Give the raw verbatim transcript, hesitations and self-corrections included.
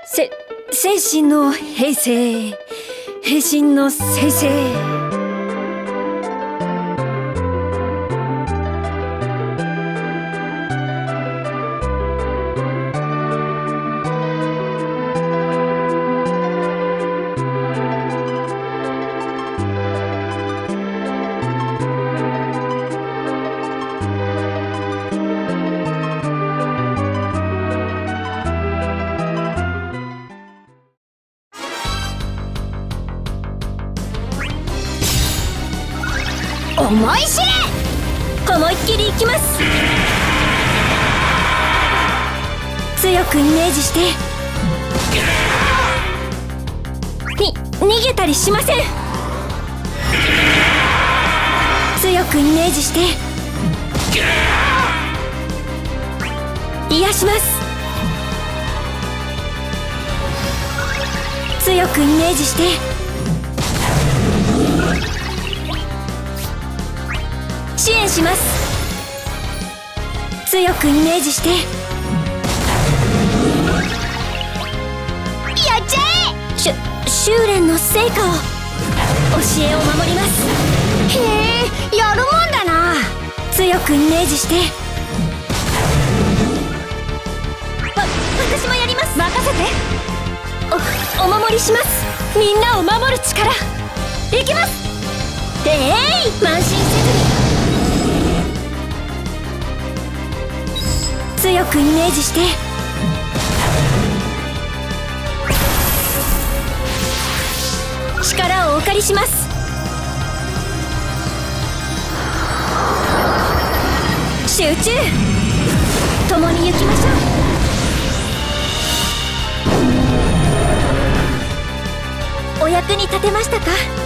せ精神の平成、平身の先生。 思い知れ。 思いっきりいきます。強くイメージしてに逃げたりしません。強くイメージして癒します。強くイメージして支援します。強くイメージしてやっちゃえ。 しゅ修練の成果を教えを守ります。 へえ、やるもんだな。 強くイメージしてわ私もやります。 任せて。 おお守りします。みんなを守る力いきます。えい、慢心せずに強くイメージして力をお借りします。集中、共に行きましょう。お役に立てましたか？